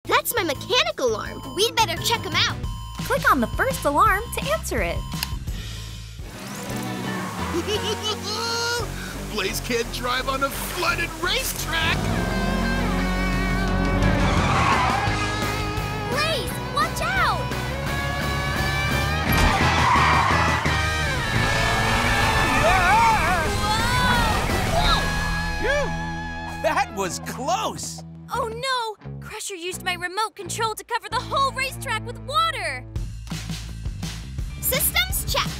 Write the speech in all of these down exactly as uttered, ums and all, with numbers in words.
That's my mechanic alarm. We'd better check him out. Click on the first alarm to answer it. Blaze can't drive on a flooded racetrack! Blaze, watch out! That was close! Oh no! Crusher used my remote control to cover the whole racetrack with water! Systems check!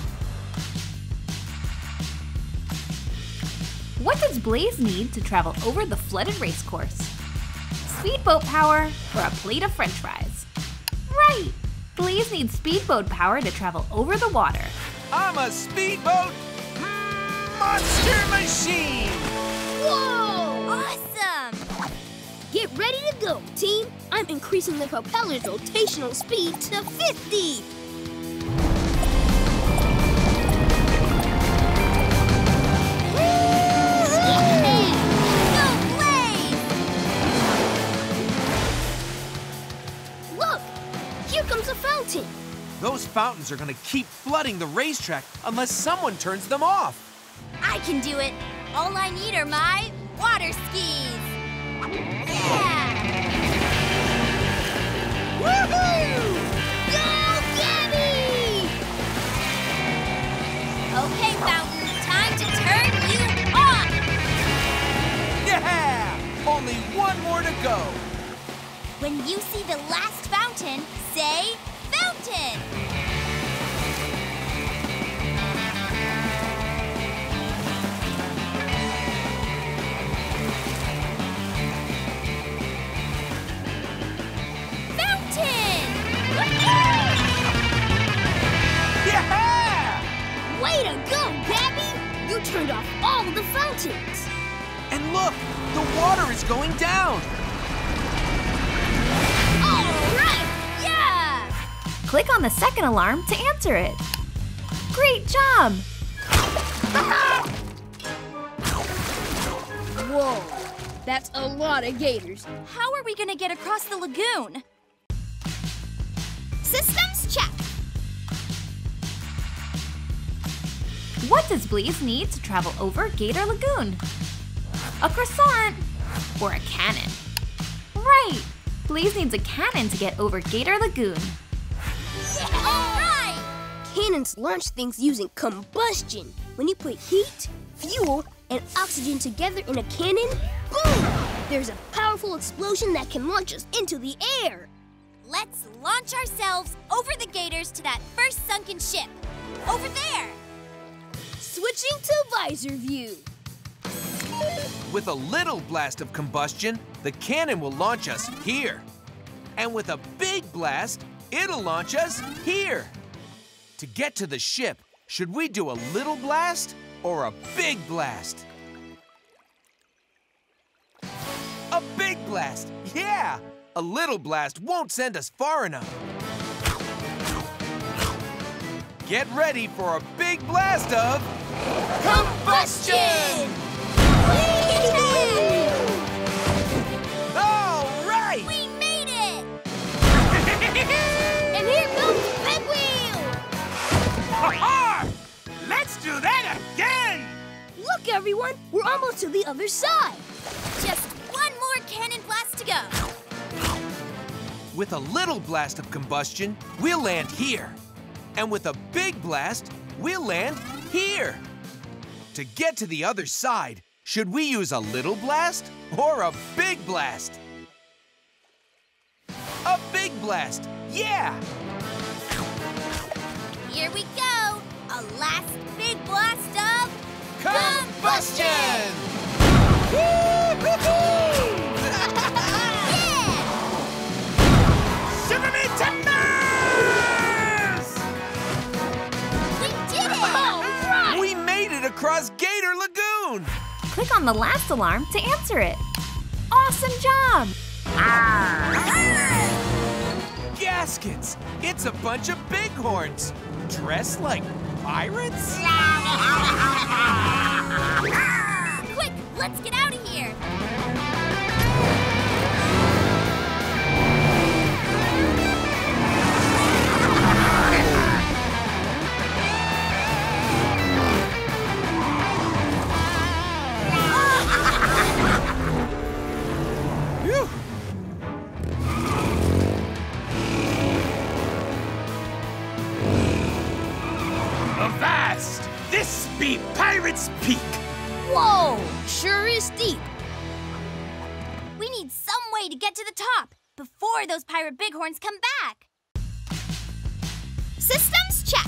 What does Blaze need to travel over the flooded racecourse? Speedboat power or a plate of french fries? Right! Blaze needs speedboat power to travel over the water. I'm a speedboat monster machine! Whoa! Awesome! Get ready to go, team! I'm increasing the propeller's rotational speed to fifty! Those fountains are gonna keep flooding the racetrack unless someone turns them off. I can do it. All I need are my water skis. Yeah! Woohoo! Go, Gabby! Okay, fountain, time to turn you on. Yeah! Only one more to go. When you see the last fountain, say fountain. Yeah! Way to go, Gabby! You turned off all the fountains. And look, the water is going down. All right! Yeah! Click on the second alarm to answer it. Great job! Whoa, that's a lot of gators. How are we gonna get across the lagoon? Systems check. What does Blaze need to travel over Gator Lagoon? A croissant or a cannon? Right! Blaze needs a cannon to get over Gator Lagoon. Yeah. All right! Cannons launch things using combustion. When you put heat, fuel, and oxygen together in a cannon, boom! There's a powerful explosion that can launch us into the air. Let's launch ourselves over the gators to that first sunken ship. Over there! Switching to visor view. With a little blast of combustion, the cannon will launch us here. And with a big blast, it'll launch us here. To get to the ship, should we do a little blast or a big blast? A big blast, yeah! A little blast won't send us far enough. Get ready for a big blast of combustion! All right! We made it! And here comes Pinwheel! Ha-ha! Let's do that again! Look, everyone! We're almost to the other side. Just one more cannon blast to go. With a little blast of combustion, we'll land here. And with a big blast, we'll land here. To get to the other side, should we use a little blast or a big blast? A big blast, yeah! Here we go. A last big blast of combustion! Shiver me timbers! We did it! All right! We made it across Gator Lagoon! Click on the last alarm to answer it. Awesome job! Gaskets! It's a bunch of bighorns, dressed like pirates? Quick, let's get out of here! must be Pirate's Peak. Whoa, sure is steep. We need some way to get to the top before those pirate bighorns come back. Systems check.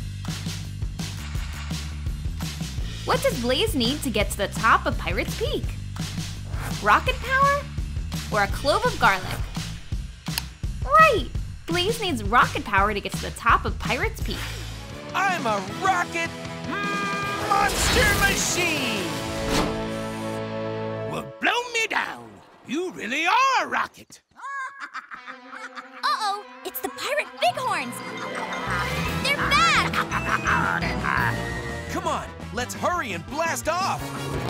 What does Blaze need to get to the top of Pirate's Peak? Rocket power or a clove of garlic? Right! Blaze needs rocket power to get to the top of Pirate's Peak. I'm a rocket monster machine! Well, blow me down. You really are a rocket. Uh-oh, it's the pirate bighorns. They're back! Come on, let's hurry and blast off!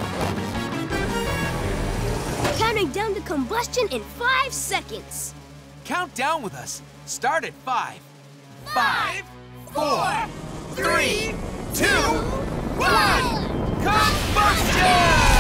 Counting down to combustion in five seconds. Count down with us. Start at five. Five, four, three, two, one! Combustion!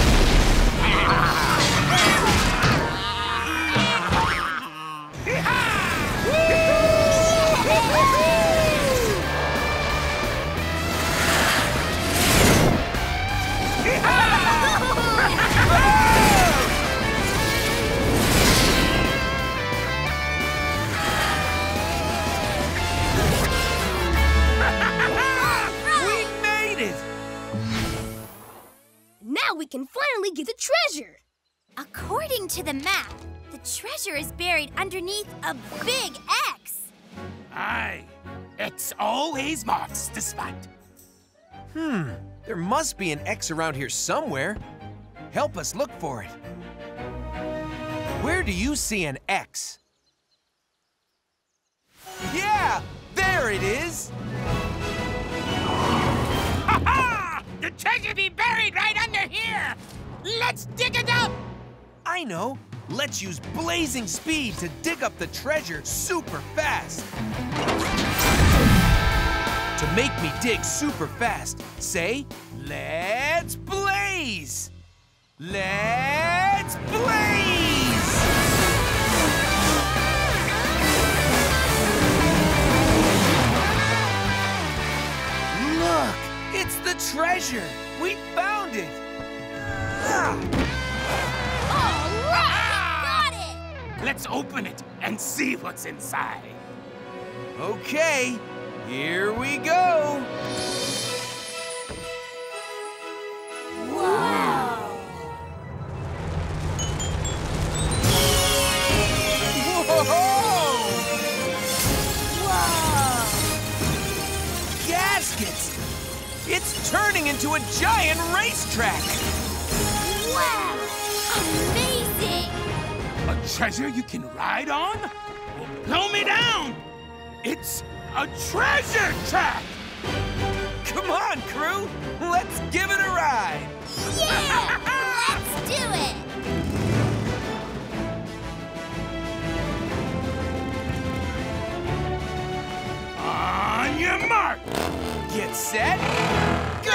Now we can finally get the treasure! According to the map, the treasure is buried underneath a big X. Aye. X always marks the spot. Hmm, there must be an X around here somewhere. Help us look for it. Where do you see an X? Yeah, there it is! Ha-ha! The treasure be buried right under here! Let's dig it up! I know. Let's use blazing speed to dig up the treasure super fast. To make me dig super fast, say, let's blaze! Let's blaze! Look, it's the treasure! We found it! Ah! All right, got it! Let's open it and see what's inside. Okay, here we go! Wow! Whoa! Whoa! Gaskets! It's turning into a giant racetrack! Wow! Amazing! A treasure you can ride on? Well, blow me down! It's a treasure track! Come on, crew! Let's give it a ride! Yeah! Let's do it! On your mark! Get set, go!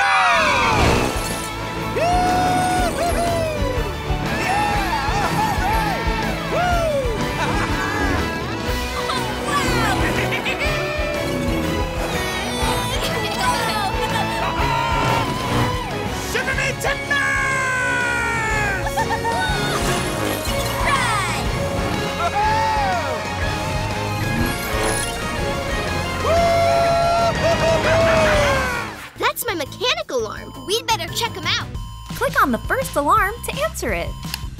That's my mechanical alarm. We'd better check him out. Click on the first alarm to answer it.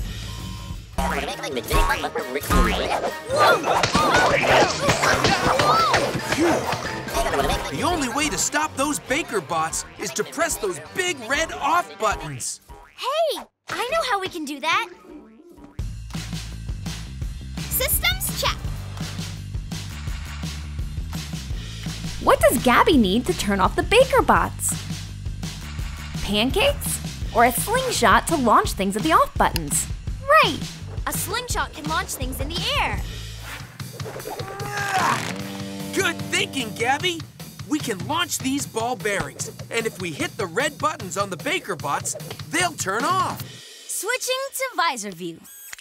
The only way to stop those Baker bots is to press those big red off buttons. Hey, I know how we can do that. Systems check. What does Gabby need to turn off the Baker bots? Pancakes? Or a slingshot to launch things at the off buttons? Right! A slingshot can launch things in the air. Good thinking, Gabby. We can launch these ball bearings, and if we hit the red buttons on the Baker bots, they'll turn off. Switching to visor view.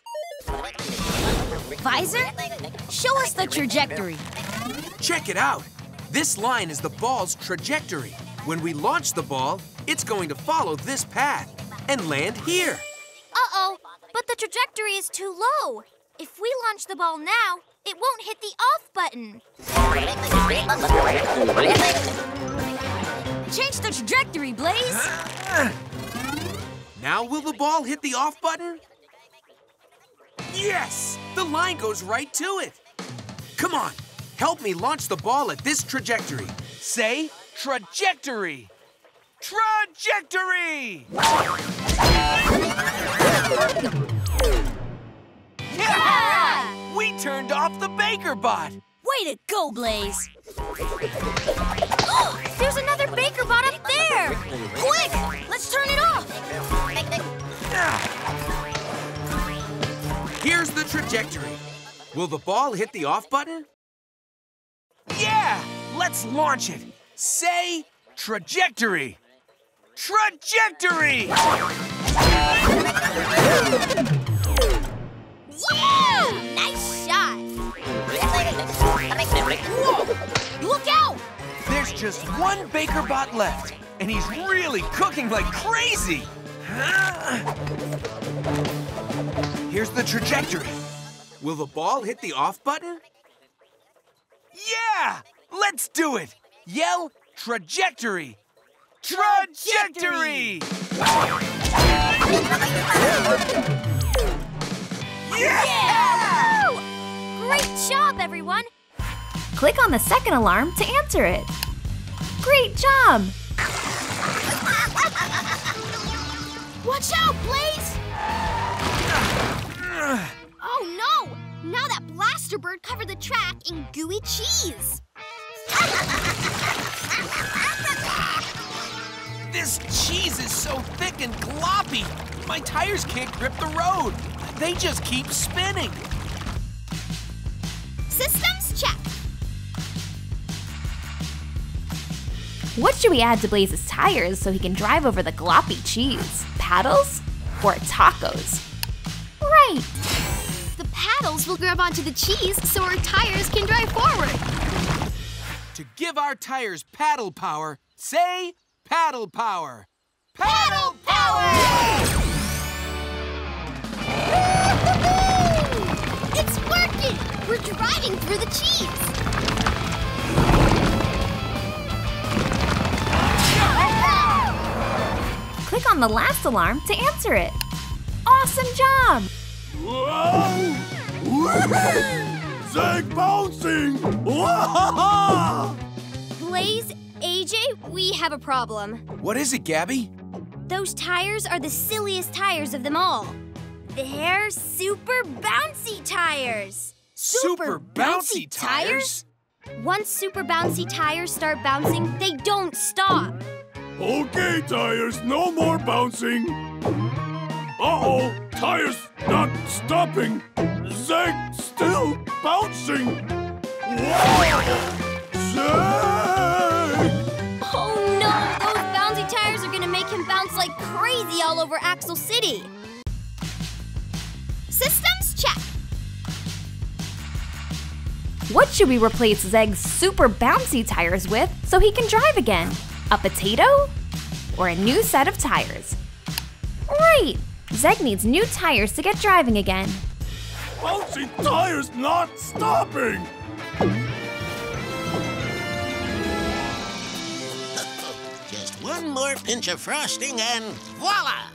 Visor? Show us the trajectory. Check it out. This line is the ball's trajectory. When we launch the ball, it's going to follow this path and land here. Uh-oh, but the trajectory is too low. If we launch the ball now, it won't hit the off button. Change the trajectory, Blaze. Now will the ball hit the off button? Yes! The line goes right to it. Come on, help me launch the ball at this trajectory. Say, trajectory. Trajectory! Yeah! We turned off the Baker bot. Way to go, Blaze. Oh, there's another Baker bot up there. Quick, let's turn it off. Here's the trajectory. Will the ball hit the off button? Yeah! Let's launch it. Say, trajectory. Trajectory! Yeah! Nice shot. Whoa! Look out! There's just one Baker bot left, and he's really cooking like crazy. Here's the trajectory. Will the ball hit the off button? Yeah! Let's do it! Yell, trajectory! Trajectory! Yeah! Woo! Great job, everyone. Click on the second alarm to answer it. Great job! Watch out, Blaze! Oh no! Now that blaster bird covered the track in gooey cheese. This cheese is so thick and gloppy. My tires can't grip the road. They just keep spinning. Systems check. What should we add to Blaze's tires so he can drive over the gloppy cheese? Paddles or tacos? Right! The paddles will grab onto the cheese so our tires can drive forward. To give our tires paddle power, say paddle power. Paddle power! It's working! We're driving through the cheese. Click on the last alarm to answer it. Awesome job! Whoa! Zeg bouncing! Whoa! Blaze, A J, we have a problem. What is it, Gabby? Those tires are the silliest tires of them all. They're super bouncy tires. Super bouncy tires? Once super bouncy tires start bouncing, they don't stop. Okay, tires, no more bouncing. Uh-oh, tires not stopping. Zeg still bouncing. Whoa! Zeg! Oh no, those bouncy tires are gonna make him bounce like crazy all over Axle City. Systems check. What should we replace Zeg's super bouncy tires with so he can drive again? A potato? Or a new set of tires? Right! Zeg needs new tires to get driving again. Bouncy tires not stopping! Just one more pinch of frosting and voila!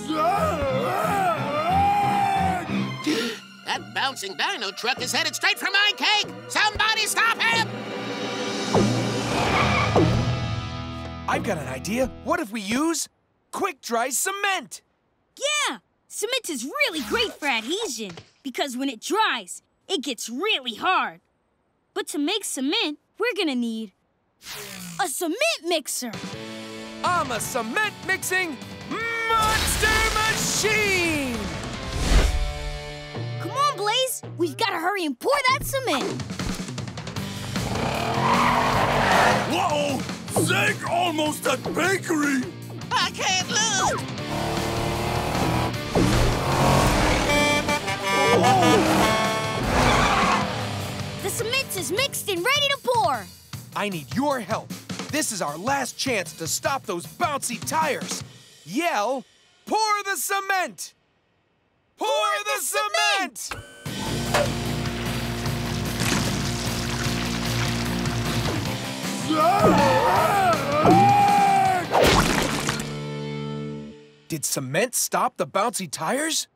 Zeg! That bouncing dino truck is headed straight for my cake! Somebody stop him! I've got an idea. What if we use quick-dry cement? Yeah! Cement is really great for adhesion because when it dries, it gets really hard. But to make cement, we're gonna need a cement mixer. I'm a cement mixing monster machine! Come on, Blaze. We've gotta hurry and pour that cement. Whoa! Zeg almost at bakery! I can't lose! The cement is mixed and ready to pour. I need your help. This is our last chance to stop those bouncy tires. Yell, pour the cement! Pour, pour the, the cement! cement! Did cement stop the bouncy tires?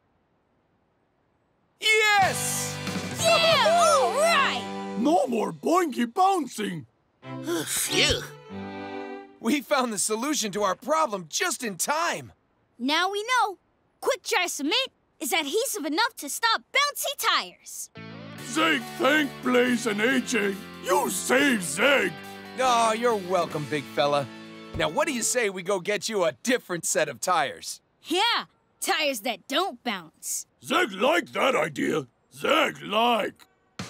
Yes! Yeah, all right! No more boinky bouncing. Phew. We found the solution to our problem just in time. Now we know. Quick dry cement is adhesive enough to stop bouncy tires. Zeg, thank Blaze and A J. You saved Zeg. Oh, you're welcome, big fella. Now, what do you say we go get you a different set of tires? Yeah, tires that don't bounce. Zeg like that idea. Zeg like.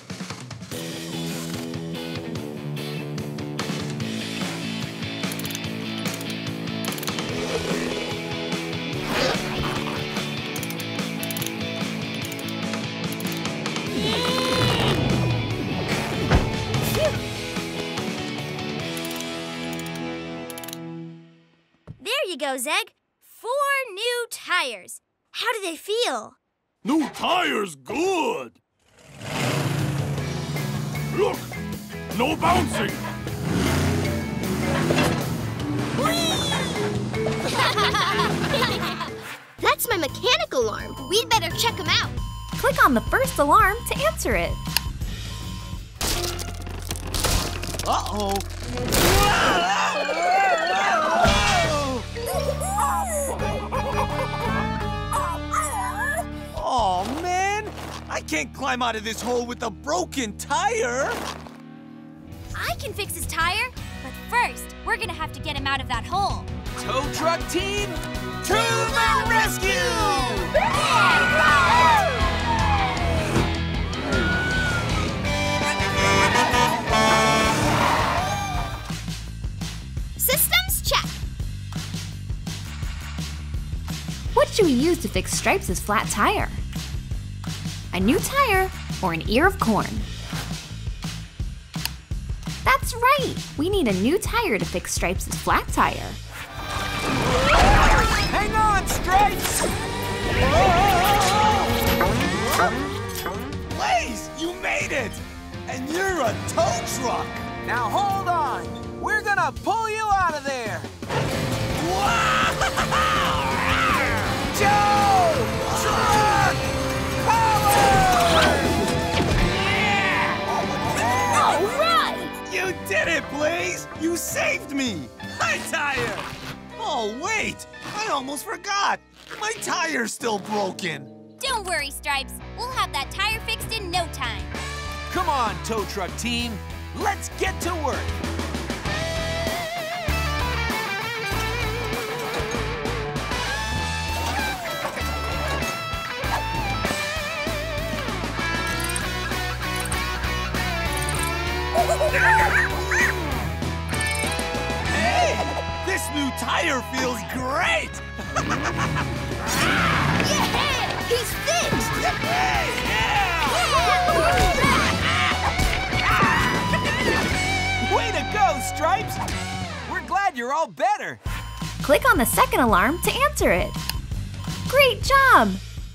There you go, Zeg. Four new tires. How do they feel? New tires, good. Look, no bouncing. That's my mechanic alarm. We'd better check him out. Click on the first alarm to answer it. Uh-oh. Oh, man! I can't climb out of this hole with a broken tire! I can fix his tire, but first, we're gonna have to get him out of that hole. Tow truck team, to the rescue! Systems check. What should we use to fix Stripes' flat tire? A new tire or an ear of corn? That's right! We need a new tire to fix Stripes' flat tire. Hang on, Stripes! Blaze, you made it! And you're a tow truck! Now hold on! We're gonna pull you out of there! Tow truck power! All right! You did it, Blaze! You saved me! My tire! Oh, wait! I almost forgot! My tire's still broken! Don't worry, Stripes. We'll have that tire fixed in no time. Come on, tow truck team. Let's get to work. Hey! This new tire feels great! Yeah! He's fixed! Hey, yeah! Way to go, Stripes! We're glad you're all better. Click on the second alarm to answer it. Great job!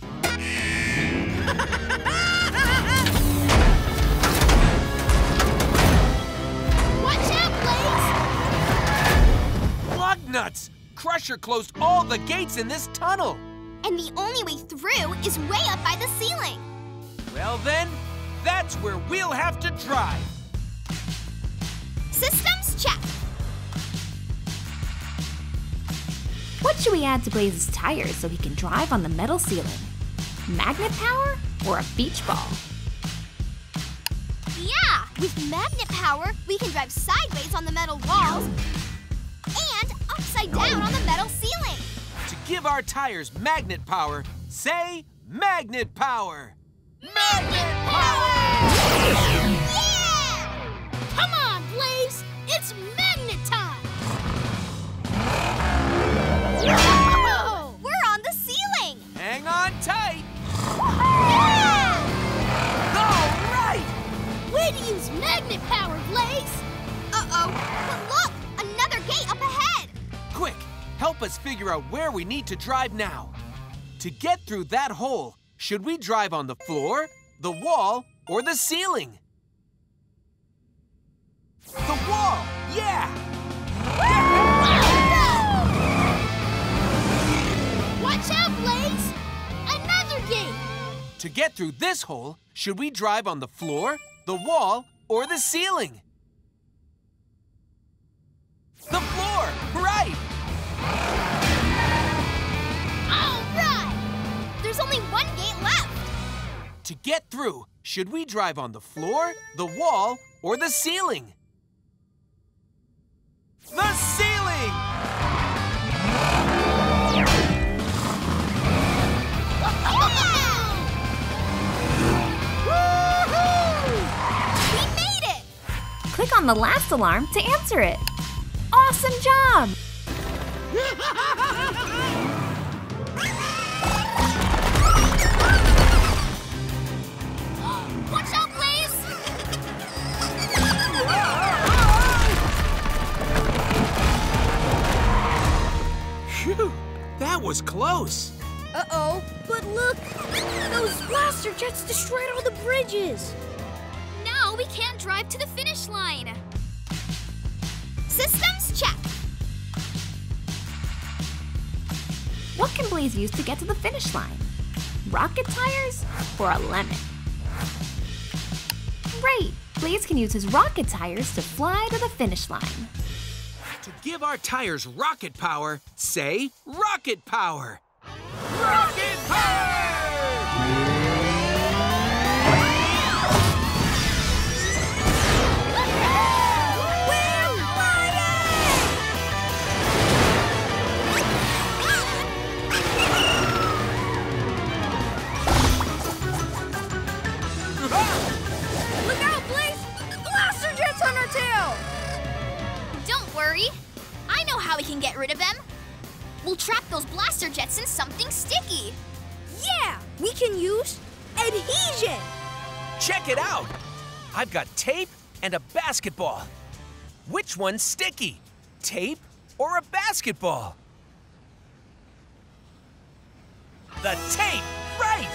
Watch out, Blaze! Lug nuts! Crusher closed all the gates in this tunnel. And the only way through is way up by the ceiling. Well then, that's where we'll have to drive. Systems check. What should we add to Blaze's tires so he can drive on the metal ceiling? Magnet power or a beach ball? Yeah! With magnet power, we can drive sideways on the metal walls and upside down on the metal ceiling. To give our tires magnet power, say magnet power. Magnet power! Yeah! Come on, Blaze! It's magnet time! Whoa! We're on the ceiling! Hang on tight. Yeah! All right! Way to use magnet power, Blaze! Uh-oh, but look! us figure out where we need to drive now. To get through that hole, should we drive on the floor, the wall, or the ceiling? The wall! Yeah! Watch out, Blaze! Another gate! To get through this hole, should we drive on the floor, the wall, or the ceiling? The floor! Right! All right! There's only one gate left! To get through, should we drive on the floor, the wall, or the ceiling? The ceiling! We made it! Click on the last alarm to answer it. Awesome job! Watch out, Blaze! Phew, that was close. Uh-oh, but look! Those blaster jets destroyed all the bridges! Now we can't drive to the finish line. Systems check. What can Blaze use to get to the finish line? Rocket tires or a lemon? Right, Blaze can use his rocket tires to fly to the finish line. To give our tires rocket power, say rocket power. Rocket power! Look out, Blaze! Blaster jets on our tail! Don't worry. I know how we can get rid of them. We'll trap those blaster jets in something sticky. Yeah! We can use adhesion! Check it out! I've got tape and a basketball. Which one's sticky? Tape or a basketball? The tape, right!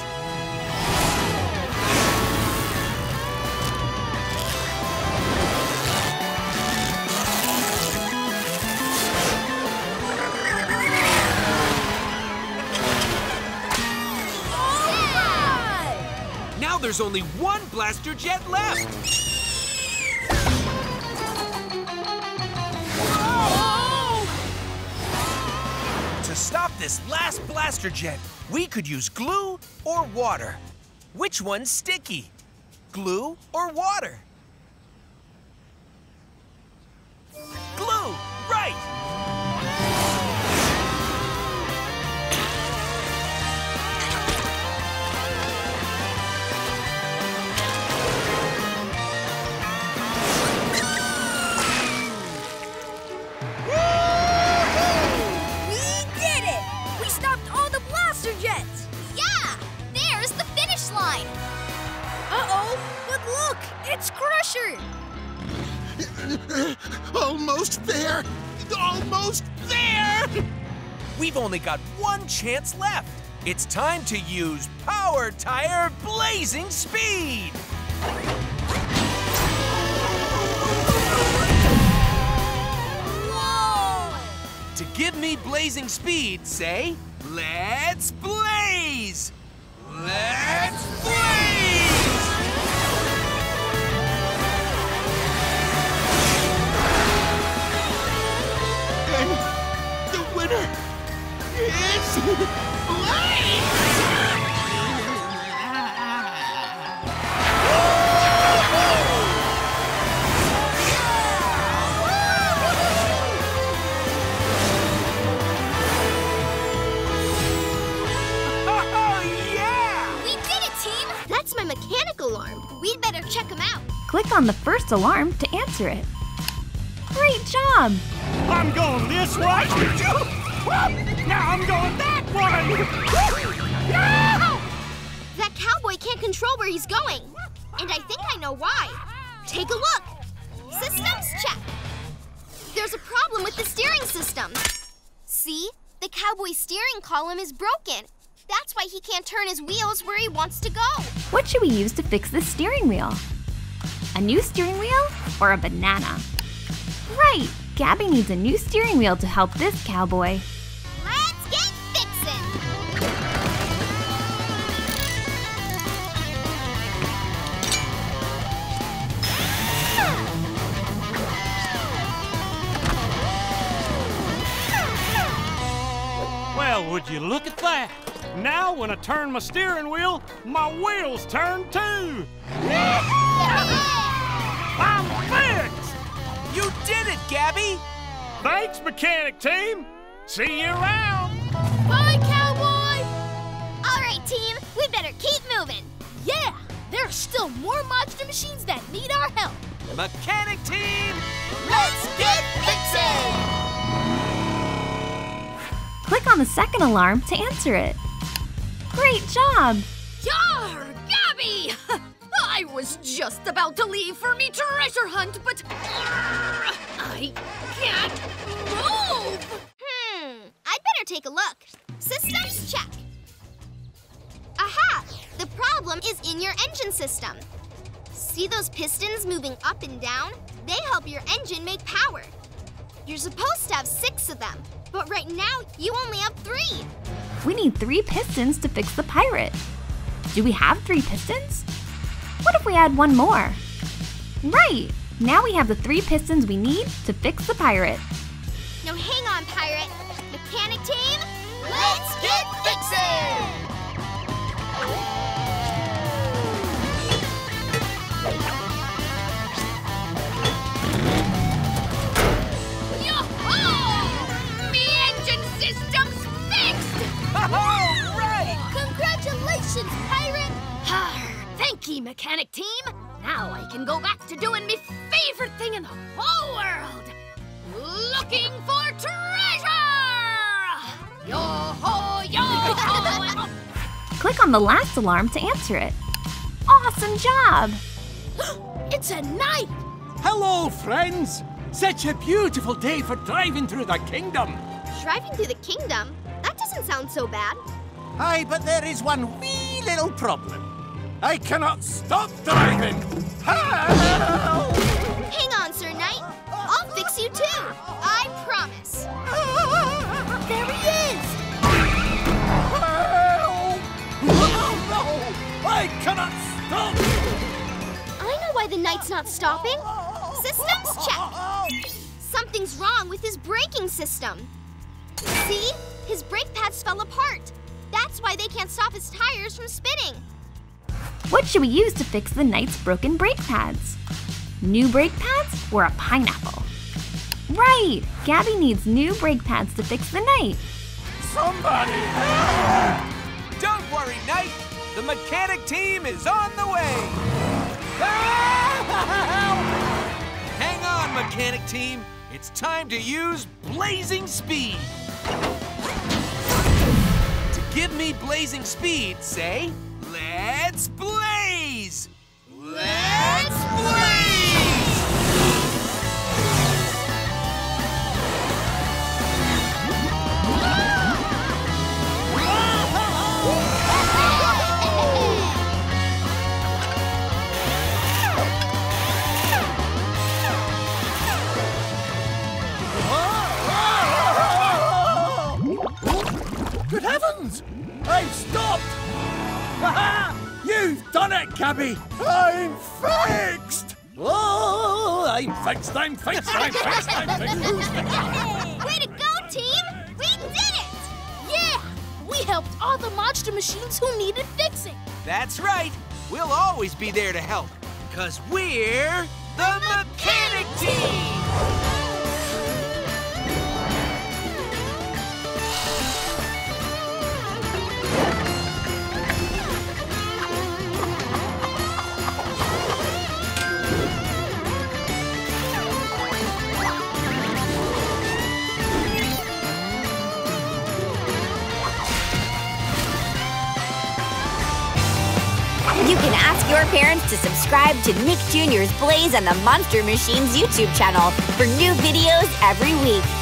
Now there's only one blaster jet left! To stop this last blaster jet, we could use glue or water. Which one's sticky? Glue or water? Glue, right! It's Crusher! Almost there! Almost there! We've only got one chance left. It's time to use Power Tire Blazing Speed! Whoa! To give me blazing speed, say, let's blaze! Let's blaze! It's Blaze! Oh, yeah! We did it, team! That's my mechanical alarm. We'd better check them out. Click on the first alarm to answer it. Great job! I'm going this way! Now I'm going that way! No! That cowboy can't control where he's going. And I think I know why. Take a look. Systems check. There's a problem with the steering system. See? The cowboy's steering column is broken. That's why he can't turn his wheels where he wants to go. What should we use to fix this steering wheel? A new steering wheel or a banana? Right! Gabby needs a new steering wheel to help this cowboy. Let's get fixin'! Well, would you look at that? Now, when I turn my steering wheel, my wheels turn too. I'm fixed! You did it, Gabby! Thanks, mechanic team. See you around. Bye, cowboy! All right, team, we better keep moving. Yeah, there are still more monster machines that need our help. Mechanic team, Let's get fixin'! Click on the second alarm to answer it. Great job! Yar, Gabby! I was just about to leave for me treasure hunt, but I can't move! Hmm, I'd better take a look. Systems check. Aha! The problem is in your engine system. See those pistons moving up and down? They help your engine make power. You're supposed to have six of them, but right now you only have three. We need three pistons to fix the pirate. Do we have three pistons? What if we add one more? Right! Now we have the three pistons we need to fix the pirate. Now hang on, pirate. Mechanic team, let's get fixin'! Yo-ho! Me engine system's fixed! all right! Congratulations, pirate! Thank you, mechanic team. Now I can go back to doing my favorite thing in the whole world. Looking for treasure! Yo-ho, yo-ho, and oh. Click on the last alarm to answer it. Awesome job! It's a knight! Hello, friends. Such a beautiful day for driving through the kingdom. Driving through the kingdom? That doesn't sound so bad. Aye, but there is one wee little problem. I cannot stop driving. Help! Hang on, Sir Knight. I'll fix you too. I promise. There he is! Help! Oh, no! I cannot stop! I know why the knight's not stopping. Systems check. Something's wrong with his braking system. See? His brake pads fell apart. That's why they can't stop his tires from spinning. What should we use to fix the knight's broken brake pads? New brake pads or a pineapple? Right! Gabby needs new brake pads to fix the knight. Somebody help! Don't worry, Knight. The mechanic team is on the way. Hang on, mechanic team. It's time to use blazing speed. To give me blazing speed, say, let's blaze! Let's blaze! Good heavens! I've stopped! Ha-ha! You've done it, Gabby! I'm fixed! Oh, I'm fixed, I'm fixed, I'm fixed, I'm fixed! Way to go, team! We did it! Yeah! We helped all the monster machines who needed fixing. That's right. We'll always be there to help. Because we're the mechanic team! You can ask your parents to subscribe to Nick Junior's Blaze and the Monster Machines YouTube channel for new videos every week.